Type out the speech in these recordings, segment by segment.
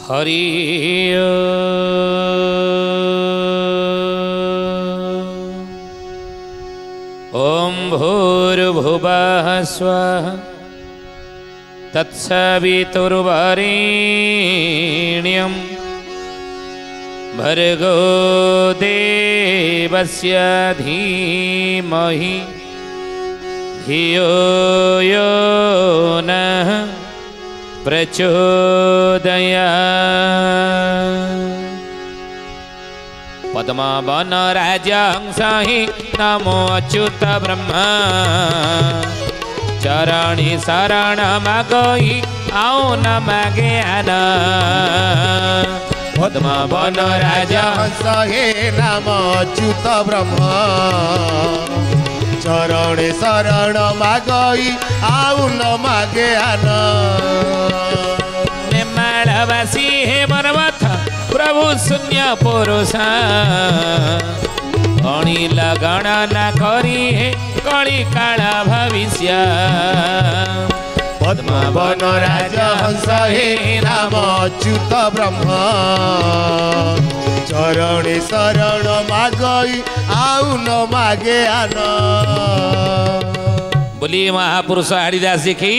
हरि ओम भूर्भुवः स्वः तत्सवितुर्वरेण्यं भर्गो देवस्य धीमहि धियो यो नः प्रचोदयात्। पद्मवन राजहंसहि नमो अच्युत ब्रह्मा चरणी शरण मगई आओ न मागे आना। पद्मवन राजहंसहि नमो अच्युत ब्रह्मा चरणी शरण मगई आओ न मागे आना। नेमालवासी हे मनमथ प्रभु शून्य पुरुषा अणिल गणना करी हे कली काल भविष्य। पद्मवन राजहंसहि नमो अच्युत ब्रह्मा चरणी शरण मागई आउ न मागे आना। बोली महापुरुष हरिदास की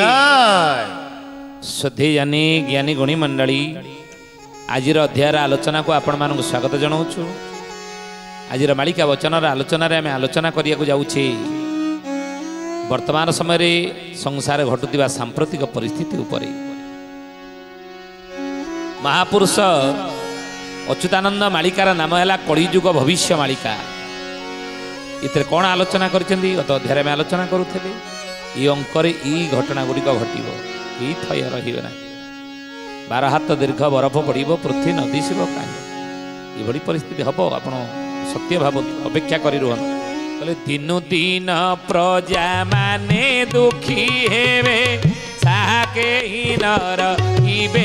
श्रद्धे जानी ज्ञानी गुणी मंडली आज अध्यायर आलोचना को आपण मानक स्वागत जनाऊँ। आज मालिका वचन आलोचन आम आलोचना करने जाऊे वर्तमान समय संसार घटुवा सांप्रतिक परिस्थिति उपरे। महापुरुष अच्युतानंद मालिकार नाम है कलिजुग भविष्य मालिका। इतने कौन आलोचना करते गत अध्याय में आलोचना करुले ये अंकर ये घटना गुड़िक घटव ये थय रहा 12 हाथ दीर्घ बरफ पड़ पृथ्वी नदी शिव कहीं ये परिस्थिति हम आप सत्य भाव अपेक्षा कर रुहन। दिनु दिन प्रजा माने दुखी हेवे साके न रहिबे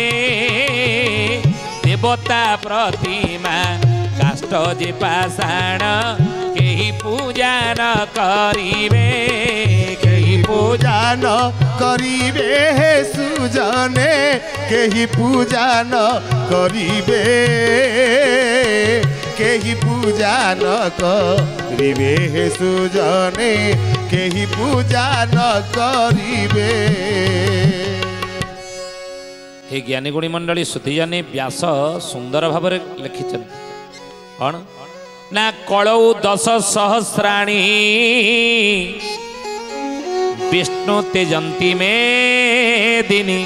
देवता प्रतिमा काष्ट जे पाषाण केही पूजा न करिबे केही पूजा न करिबे हे सुजने केही पूजा न करिबे केही पूजा न करिबे हे सुजने केही पूजा न करिबे। हे ज्ञानी गुणी मंडली सुधीजानी व्यास सुंदर भाव लिखिं कौन ना कलौ 10 सहस्राणी विष्णु तेजंती मेदिनी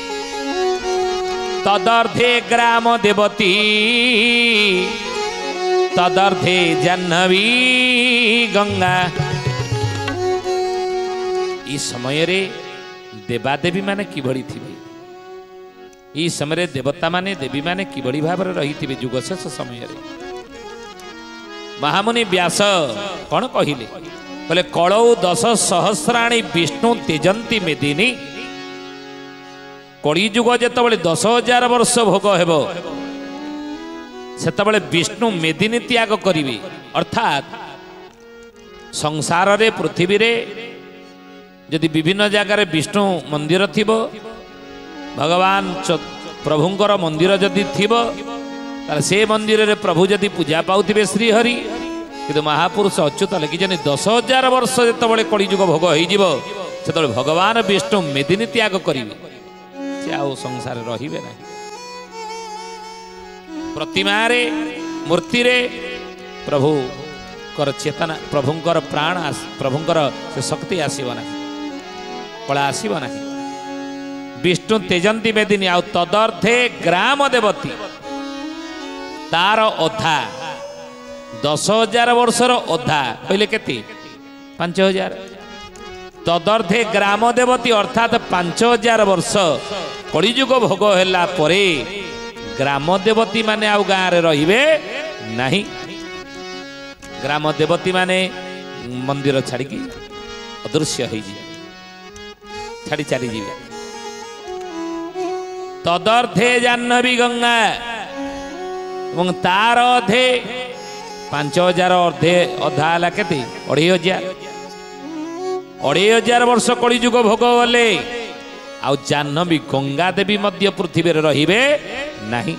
तदर्थे ग्राम देवती तदर्थे जाह्नवी गंगा। इस समय रे देवादेवी माने किभଳି थिबे ई समय देवता माने देवी माने किभଳି भाव रही थिबे जुग शेष समय रे। महामुनि व्यास कौन कहले बोले कलौ 10 सहस्राणी विष्णु तेजंती मेदिनी कलिजुग जेतबळे 10,000 वर्ष भोग हेब सेतबळे विष्णु मेदिनी त्याग करिवे। अर्थात संसार रे पृथ्वी रे यदि विभिन्न जगार विष्णु मंदिर थिबो भगवान प्रभुंकर मंदिर जदि थिबो से मंदिर रे प्रभु जदि पूजा पाउथिबे श्रीहरि किंतु महापुरुष अच्युत लिखिछन 10,000 वर्ष जेतबळे कलिजुग भोग होइजिबो सेतबळे भगवान विष्णु मेदिनी त्याग करिवे से आउ संसार रहिबे ना। प्रतिमा रे मूर्ति रे प्रभु कर चेतना प्रभुंकर प्राण प्रभुंकर से शक्ति आसीबो ना कला आसीबो ना। विष्णु तेजंती मेदिनी आउ तदर्थे ग्राम देवती तार अधा 10,000 वर्षर अधा कहले केते 5,000 तदर्थे ग्राम देवती अर्थात 5,000 वर्ष कलिजुग भोग होला परे ग्राम देवती माने आउ गाँ रे रहिबे नहीं। ग्राम देवती माने मंदिर छाड़ी अदृश्य हो छाड़ी चली जीवे। तदर्थे जाह्नवी गंगा और तार अधे 5,000 अर्धे अधा है के 2,500 वर्ष कलिजुग भोग गले आउ जाह्नवी गंगा देवी मध्य पृथ्वी रहिबे नहीं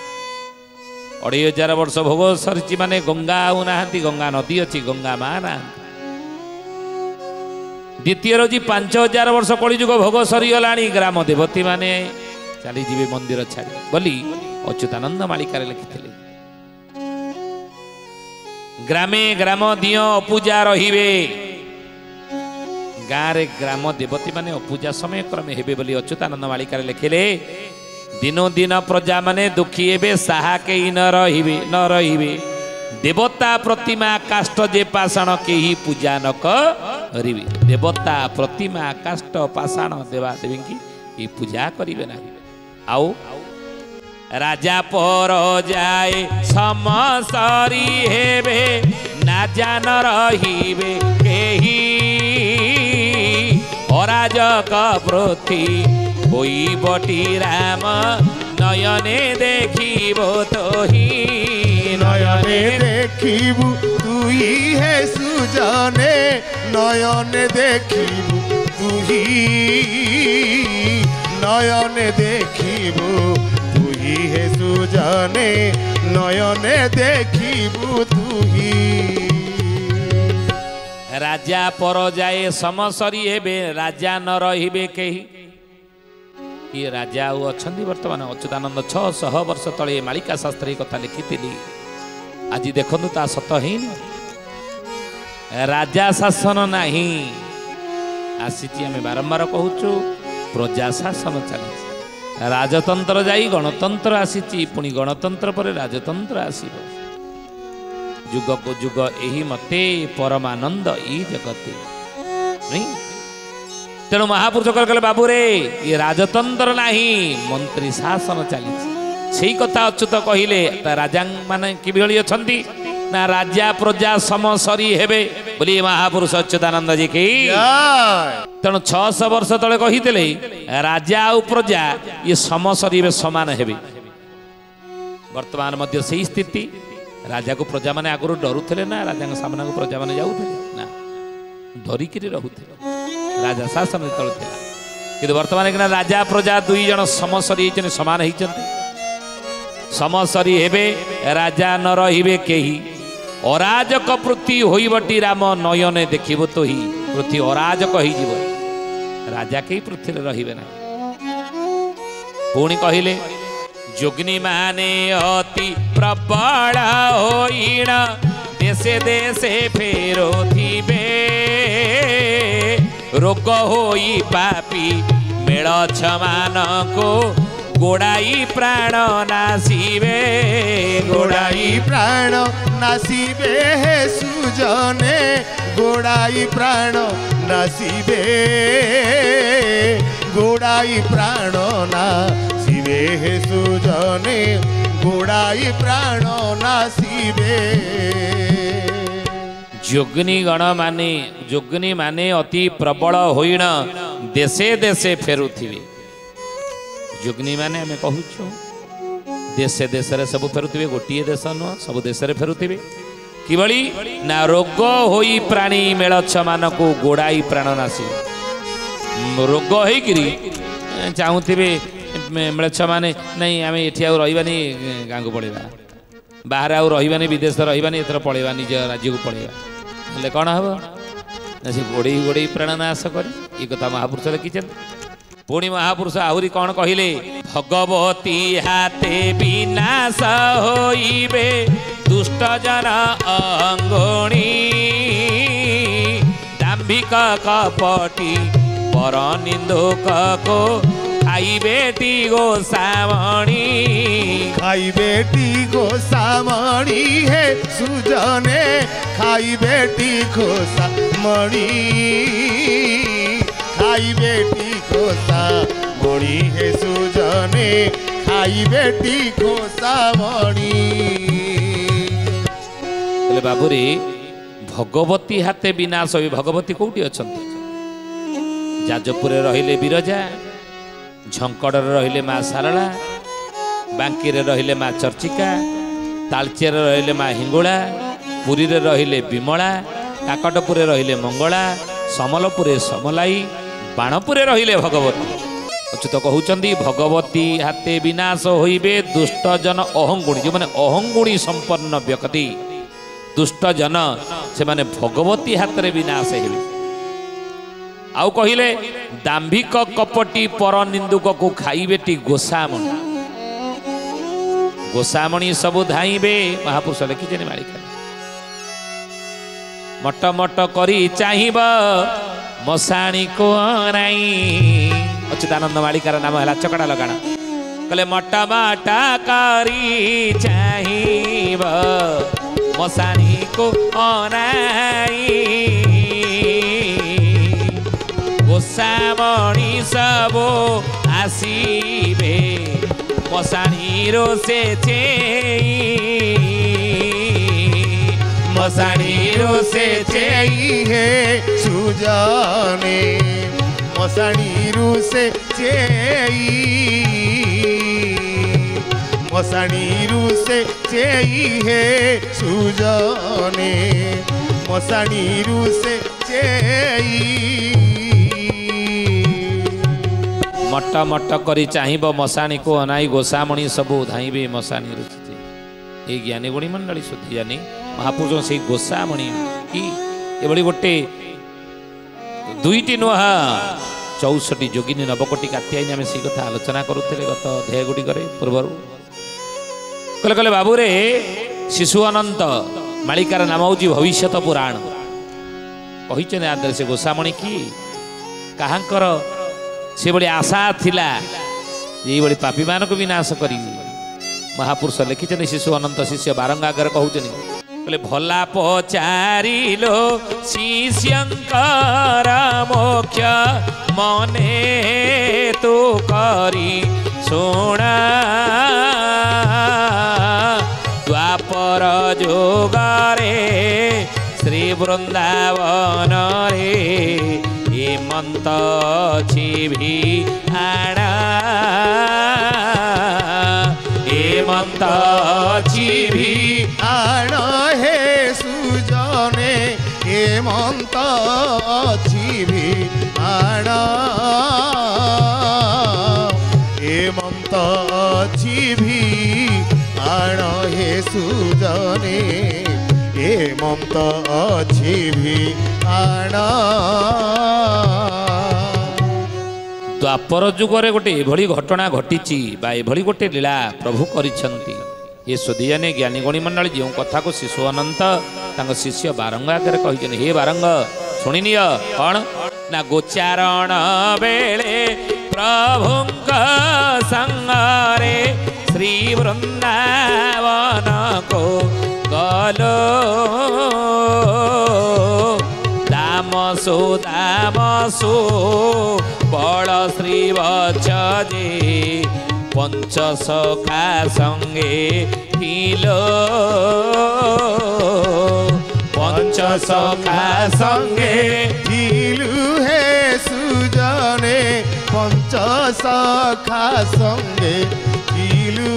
2500 वर्ष भोग सरी माने गंगा आउ नाहांती गंगा नदी अच्छी गंगा माँ ना द्वितीय रोजी 5000 वर्ष कलिजुग भोग सरीगला ग्राम देवती माने चली जीवे मंदिर छाड़ी बोली अच्युतानंद मालिकार लिखिथिले ग्रामे ग्राम दियो अपूजा रहिबे गाँव रे ग्राम देवती माने अपूजा समय क्रमे हेबे बोली अच्युतानंद मालिकार लिखिले दिनो दिन प्रजा माने दुखी हेबे साहा केही न रहिबे देवता प्रतिमा काष्ट जे पाषाण केही पूजा न करिबे देवता प्रतिमा काष्ट पाषाण देवा देवी की पूजा करिबे ना आउ राजा पर जाए समसरी हेबे ना जान रहिबे केही अराजक पृथ्वी होई बटी राम नयने देखिबो तोही नयने देखिबु तुही हे सुजने नयने देखिबु तुही नयने देखिबु तुही हे सुजने नयने देखिबु तुही राजा पर जाए समसरी हेबे राजा न रहिबे केही ये राजा अच्छा बर्तमान अच्युतानंद 600 वर्ष तले मालिका शास्त्री कथा लिखिथिली आज देखु ता सत ही राजा शासन नहीं आसी आम बारंबार कहूँ प्रजा शासन चली राजतंत्र जाई गणतंत्र आसी पुणी गणतंत्र पर राजतंत्र आसीब जुग को जुग यही मते परमानंद ई जगते नहीं तेणु महापुरुष कहले बाबू रे ये राजतंत्र नहीं मंत्री शासन चली से कथा अच्युत कहले राजा माने किभଳି अछंती ना राजा प्रजा समसरी हेबे बोली महापुरुष अच्युतानंद जी की तेणु 600 वर्ष तले कहिथिले राजा और प्रजा ये समसरी समान हेबे वर्तमान मध्य सही स्थिति राजा को प्रजा माने आगु डरुथिले ना राजा सामना को प्रजा माने जाउथिले ना डरिकी रहुथिले राजा शासन चलुला कि वर्तमान कि राजा प्रजा दुई जन समसरी समान होती समसरी हेबे राजा न रहिबे केही अराजक पृथ्वी होइबटी राम नयने देखिबो तो ही पृथ्वी अराजक होइजिबो राजा केही पृथ्वी रहिबे ना पुणी कहिले जोगिनी माने अति प्रबल होइण देशे देशे फेरोथिबे रोग होई पापी मेल छमान को गोड़ाई प्राण नासिबे गोड़ाई प्राण नासिबे हे सुजने गोड़ाई प्राण नासिबे गोड़ाई प्राण नासिबे हे सुजने गोड़ाई प्राण नासिबे जोगिनी माने अति प्रबल होइण देशे देशे फेरुथिबे जोगिनी माने आमे कहूछु देशे देश रे सब फेरुथिबे गोटिए देश न सब देश रे फेरुथिबे किबळी ना रोग होई प्राणी मेलछ मानको गोड़ाई प्राण नासी रोग होई किरी चाहुथिबे मेलछ माने नहीं आमे एठी आ रहिबानी गां को पळेबा बाहर आ रहिबानी विदेश रहिबानी एतर पळेबा निज राज्य को पळेबा ले कौन हम से गोड़े गोड़े प्राणनाश कर ये कथा महापुरुष लिखिं पुणी महापुरुष आहरी कौन कहले भगवती हाथे विनाश होइबे दुष्ट जन अंगणी दाम्भिक कपटी पर निंदुक को खाई बेटी गोसामणी खाई बेटी गोसामणी है सुजने खाई बेटी गोसामणी खाई बेटी गोसामणी है सुजने खाई बेटी गोसामणी बोले बाबूरी भगवती हाथे विनाश हो भगवती कौटी अछंती जाजपुर रहिले बिरजा झंकड़ रहिले माँ सारला बांकी रहिले माँ चर्चिका तालचेर रहिले माँ हिंगुला पुरी रहिले विमला काकटपुर रहिले मंगला समलपुर समलाई बाणपुर रहिले भगवती अच्युत कहउचंदी भगवती हाथे विनाश होइबे दुष्ट जन अहंगुणी जो माने अहंगुणी संपन्न व्यक्ति दुष्ट जन से माने भगवती हाथ रे विनाश हेबे आउ कहिले दाम्भिक कपटी पर निंदुक को खाइबेटी गोसामणि गोसामणि सबु धाइबे महापुरुष लिखिछे मालिका मट मट करी चाहिब मसाणी को नाई अच्युतानंद मालिकार नाम है चकड़ा लगाना कहले मट मटा करी चाहिब मसाणी को नाई गोसामणि सबो आसीबे मसाणी रो से मसाणी रो से है सुजाने मसाणी रो से मसाणी रो से है सुजाने मसाणी रो से मट मट करी चाहिब मसाणी को अनाई गोसामणि सबू धाइबे मसाणी रुचि ये ज्ञानी गुणी मंडली शुद्धि जानी महापुरुष से गोसामणि कि ये गोटे दुईटी नुह 64 जोगिनी नवकोटी कात्यायनी आम से कथा आलोचना करुले गत अध्याय गुड़िक पूर्वर कले कले बाबू रे शिशु अनंत मालिकार नाम हूँ भविष्यत पुराण कही आदर से गोसामणि कि कहांकर से बड़ी आशा थिला ये बड़ी पापी मानक विनाश करी महापुरुष लिखिछन शिशु अनंत शिष्य बारंग आगे कहउछन कहले भला पचारिलो शिष्यंकर मोक्ष मने तो करी सोना द्वापर जोगारे श्री वृंदावन रे हेमंत छिभी आड़ा हेमंत छिभी आड़ा हे सुजने हेमंत छिभी आड़ा हेमंत छिभी आड़ा हे सुजने हेमंत छिभी आड़ा द्वापर जुगरे गोटे एभली घटना घटी बा एभली गोटे लीला प्रभु करिछंती ये सोदियाने ज्ञानी गणी मंडली जो कथा को शिशु अनंत तांग शिष्य बारंग आगे कही हे बारंग शुणी निय कौन ना गोचारण बेले प्रभुंक संगरे श्री वृंदावन को गलो दामसु बड़ श्री बचे पंच सखा संगे थिलो पंच सखा संगे थिलु हे सुजने पंच सखा संगे थिलु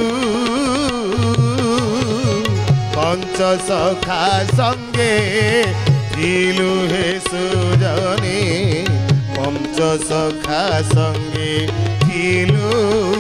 पंच सखा संगे थिलु हे सुजने पंच सखा संगे थिलु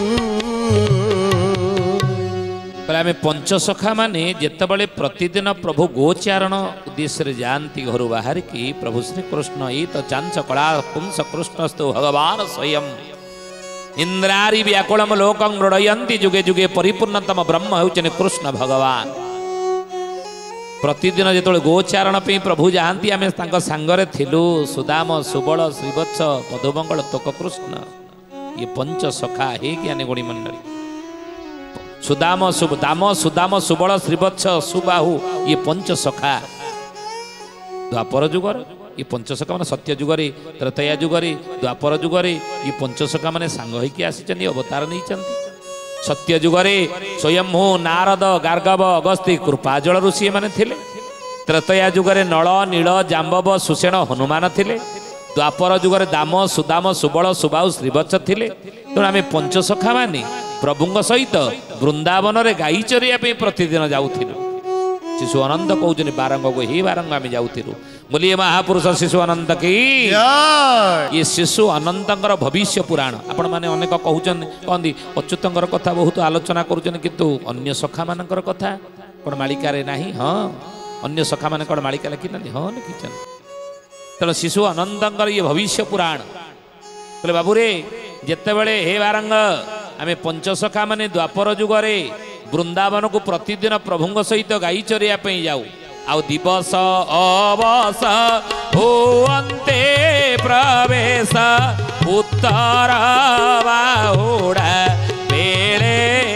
आम पंचसखा माने जितेबाला प्रतिदिन प्रभु गोचारण उद्देश्य जाती घर बाहर की प्रभु श्रीकृष्ण ये तो चांच कला पुंस कृष्णस्तु भगवान स्वयं इंद्रारी व्याकुलम लोकं मृडयंती जुगे जुगे परिपूर्णतम ब्रह्म होचने कृष्ण भगवान प्रतिदिन जो गोचारण पे प्रभु जाती आम सांगरे थिलु सुदाम सुबल श्रीवत्स मधुमंगल तोक कृष्ण ये पंचसखा हे ज्ञानी गुणी मंडली सुदाम सुदाम सुबल श्रीवत्स सुबाहु ये पंचसखा द्वापर जुगर ये पंचसखा मैंने सत्य जुगरे त्रेतया जुगरे द्वापर जुगरे ये पंचसखा मैंने सांग होइकी आसी अवतार नहीं सत्य जुगरे स्वयं नारद गार्गव अगस्ती कृपाजल ऋषि मैंने थिले त्रेतया जुगरे नल नील जाम्बव सुषेण हनुमान थिले द्वापर जुगरे दाम सुदाम सुबल सुबाहु श्रीवत्स थिले तेणु आम पंचसखा माने प्रभुंग सहित वृंदावन रे गाई चरिया प्रतिदिन जाऊथिलु शिशु अनंत कहते बारंग को हे बारंग आम जाऊथिलु बोलिए महापुरुष शिशु अनंत की जय। ये शिशु अनंतर भविष्य पुराण आपण माने अनेक कहते अच्युतंकर कथा बहुत आलोचना करुचन किंतु अन्य सखा मानकर कथा कौन मालिका रे नाही हाँ अन्य सखा मान कौन मालिका लिखी ना हाँ लिखिछन तेणु शिशु अनंतर ये भविष्य पुराण बोले बाबू रे जिते बड़े हे बारंग आमे पंचसखा माने द्वापर जुगरे वृंदावन को प्रतिदिन प्रभुंग सहित गाई चरिया जाऊ आउ दिवस अवस हुअन्ते प्रवेश उत्तर बाहुड़ा बेले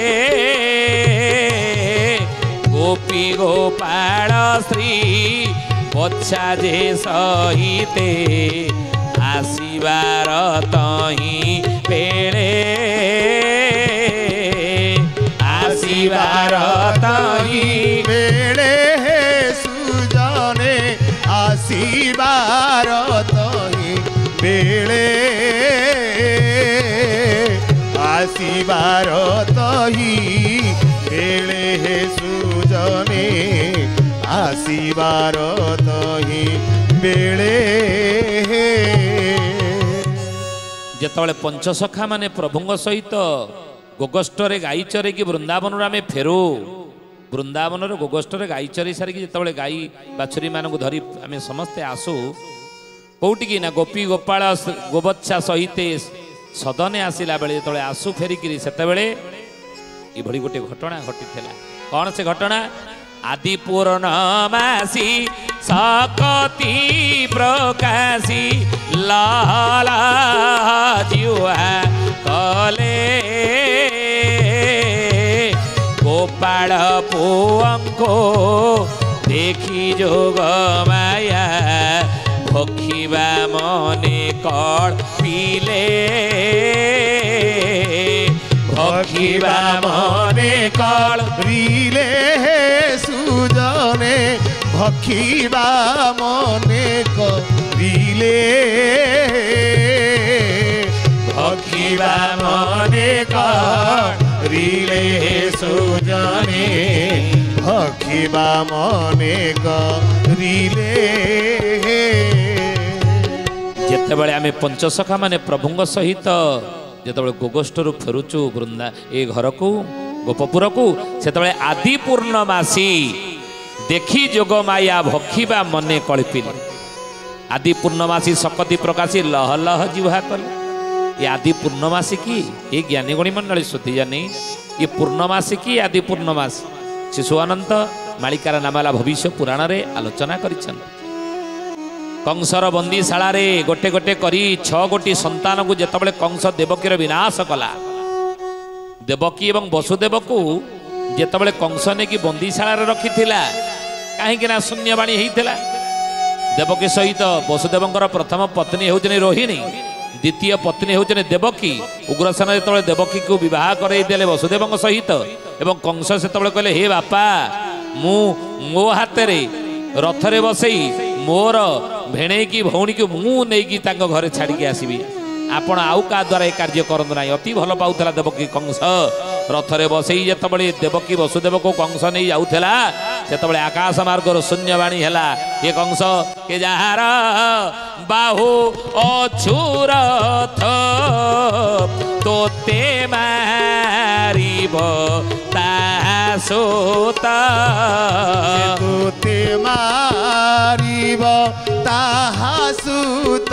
गोपी गोपाल श्री बच्छा जे सहिते आसीबार तही बेले आसीबार तही बेड़े सुजने आसीबार तही बेड़े आसीबार तही बेड़े सुजने आसीबार तही बेड़े जेतबले पंचसखा माने प्रभुंग सहित गोगष्ठरे गाई चरे कि वृंदावन आमे फेरू वृंदावन गोगष्ठरे गाई चरी सारिकी जेतबले गाई बाछुरी मानकु धरी आमे समस्ते आसु कोउटिकी ना गोपी गोपाल गोबच्छा सहित सदने आसिला बेले जेतबले आसु फेरिकी सेतेबेले ई भड़ी गोटे घटना घटिथिला कौन से घटना आदि पूर्णमासी सकती प्रकाशी लाला जुआ कले गोपाल पुअंको देखी जोग माया भखिबा मने कल पीले भखिबा मने कल रीले सुजने भखिबा मने करिले भखिबा मने करिले सुजने भखिबा मने करिले जेतेबेले आमे पंचसखा माने प्रभुंग सहित जेतेबेले गोगष्ठरू फेरुचु वृंदा ए घर को गोपपुर को सेतेबेले आदि पूर्णमासी देखी जोग माया भखिबा मने कल्पिले आदि पूर्णमासी सकती प्रकाशी लह लह जिह्वा कले ये आदि पूर्णमासी की ये ज्ञानी गणी मंडली श्रुति जानी ये पूर्णमासी की आदि पूर्णमासी शिशु अनंत मालिकार नामाला भविष्य पुराण रे आलोचना करिछन कंसर बंदीशाला रे गोटे गोटे करी 6 गोटी संतान को जेतबेले कंस देवकीर विनाश कला देवकी एवं वसुदेव को जेतबेले कंस ने की बंदीशाला रे रखिथिला काहेकि ना शून्यवाणी होइथिला देवकी सहित वसुदेवंकर प्रथम पत्नी होजनी रोहिणी द्वितीय पत्नी होजनी देवकी उग्रसेन जेतबेले देवकी को विवाह करई देले वसुदेवंक सहित एवं कंस सेतबेले कहले हे बापा मो हाथ रे रथरे बसई मोर भेणे की भौणी को मु नहीं घरे छाड़ी आसबि आपण आउ का द्वारा ये कार्य करत ना अति भल पाउथला देवकी कंस रथरे बसई जेतबेले देवकी वसुदेव को कंस नहीं जाउथला सेतबेले आकाश मार्गर शून्यवाणी हैला ये कंस के जहार बाहु अछुरथ तोते मारिब तासोता तोते मारिब ताहासुत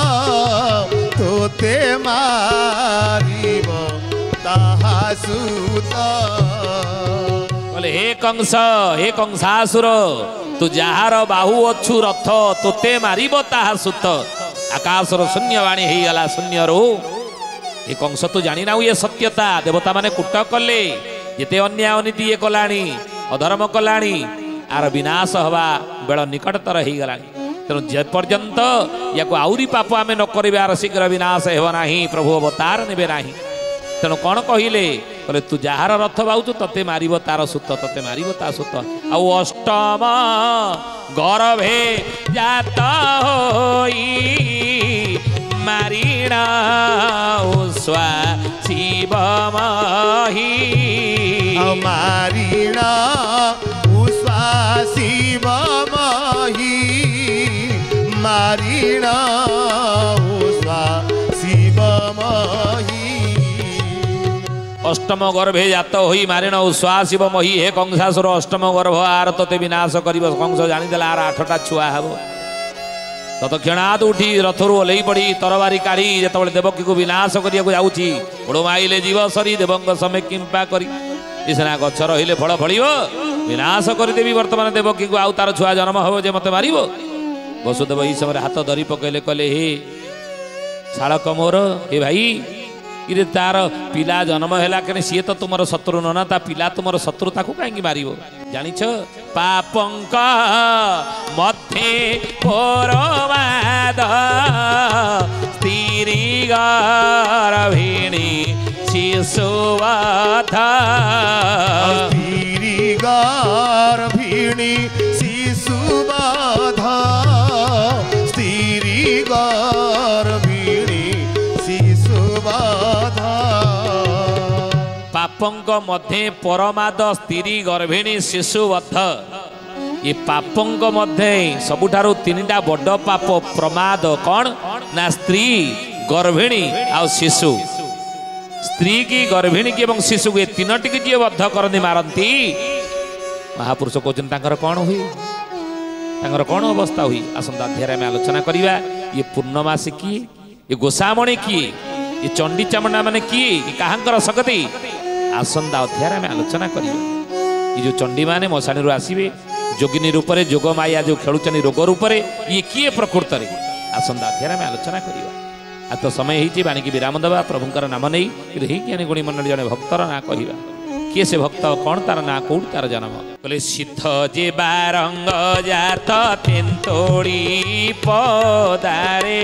तोते मारिब ताहासुत बोले हे कंसासुर तू जार बाहु अच्छु रथ तोते मारिब ताहा सुत आकाशर शून्यवाणी हो गला शून्य रो ये कंस तू जानी ना ये सत्यता देवता माने कुट कले जिते अन्याय अनीति ये कलानी अधर्म कलानी आर विनाश हवा बेल निकटतर हो गलानी तेणु जेपर्यंत या आउरी पाप आम न कर शीघ्र विनाश हो ना प्रभु अवतार ने ना तेणु कौन कहले बोले तू जार रथ बाउचु तते मारिब तार सुत तते मारिब ता सुत आउ अष्टम गर्भे जात होई मारिणा उस्वा शिवमही मारिणा उस्वा शिवमही अष्टम गर्भे जात होई मारिण उश्वासिव मही हे कंसासुर अष्टम गर्भ आर तते विनाश करिब कंस जानिदेला आर 8टा छुआ हबो तत्क्षणात उठी रथरू ओल्लै पड़ी तरवारी काढ़ी जेतबळे देवकी को विनाश करिया जाउची बड़ माइले जीव सरी देवंग समय किंपा करी सिना गछ रहिले फल फलिब विनाश करदेवी वर्तमान देवकी को आउ तार छुआ जन्म हबो जे मते मारिब वसुदेव ई समय हाथ धरी पकैले कहले हे शालक मोर हे भाई इरे तार पिला जन्म हैला कने सी तो तुमर शत्रु न ता पिला तुमर शत्रु ताकू काहेकि मारिबो जानिछ पापंक मथे पोरवाद स्त्री गर्भिणी शिशुवधा स्त्री गर्भिणी शिशुवधा स्त्री गर्भिणी शिशुवधा पापंक मध्य परमाद स्त्री गर्भिणी शिशुवध ये पापंक मध्य सबुठारु 3टा बड़ पाप प्रमाद कौन ना स्त्री गर्भिणी आ शिशु स्त्री की गर्भिणी की एवं शिशु को 3टी की जी बद्ध करती मारती महापुरुष कहते तांकर कौन हुई तांकर कौन अवस्था हुई आसंता अध्याय में आलोचना करिवा ये पूर्णमासी किए ये गोसामणी किए ये चंडी चामुंडा माने किए ये काहांकर शक्ति आसंता अध्याय में आलोचना करिवा ये जो चंडी माने मशाणी आसवे जोगिनी रूप से जोग माया जो खेलुचनी रोग रूप से ये किए प्रकृत में आसंता अध्याय में आलोचना करिवा आ तो समय ही बाणिकी विराम देवा प्रभुंकर नाम नहीं कि ज्ञानी गुणी मंडल जड़े भक्तर ना कहवा किए से भक्त कौन तार ना कौट तार जन्म बोले सिद्ध जे बारंग जात तेंतोड़ी पदारे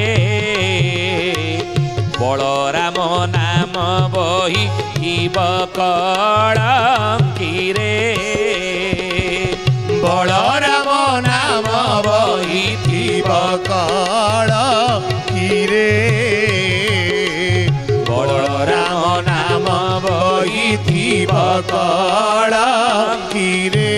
बलराम नाम बही कलंकी रे बलराम नाम बही कलंकी रे बलराम नाम बही कलंकी रे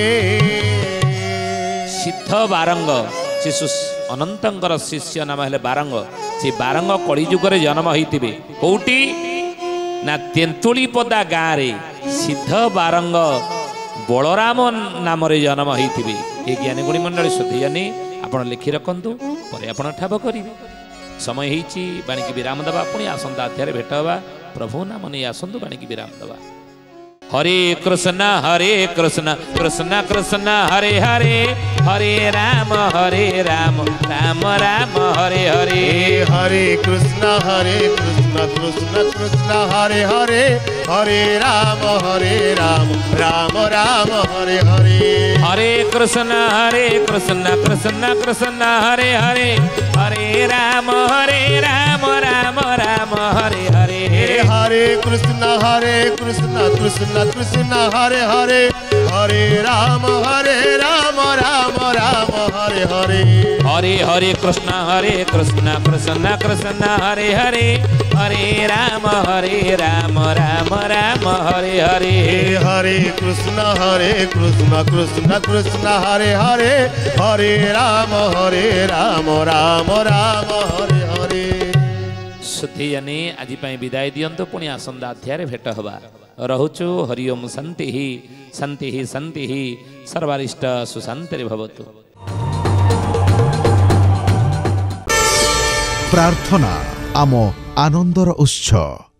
सिद्ध बारंग शिशु अनंतर शिष्य नाम है बारंग से बारंग कलिजुगे जन्म होते कौटी ना तेंतुली पदा गाँव रे सिद्ध बारंग बलराम नाम जन्म होते ये ज्ञानी गुणी मंडल शुद्धि जानी आप लिखि रखु पर आप ठाब करेंगे समय होती बाणिकी विराम देवा पुणी आसंता अध्याय भेट हवा प्रभु नाम नहीं आसतु बाणिकी विराम देवा हरे कृष्ण कृष्ण कृष्ण हरे हरे हरे राम राम राम हरे हरे हरे कृष्ण कृष्ण कृष्ण हरे हरे हरे राम राम राम हरे हरे हरे कृष्ण कृष्ण कृष्ण हरे हरे हरे राम राम राम हरे हरे हरे कृष्ण कृष्ण कृष्ण हरे हरे हरे राम राम राम हरे हरे हरे हरे कृष्ण कृष्ण कृष्ण हरे हरे हरे राम राम राम हरे हरे हरे कृष्ण कृष्ण कृष्ण हरे हरे हरे राम राम हरे हरे सुधी जानी आज विदाय दियंतु पुणी आसंता अध्याय भेट हवा रहुचु हरिओम शांति शांति शांति सर्वारिष्ट सुशांति भवतु। प्रार्थना आम आनंदर उत्स।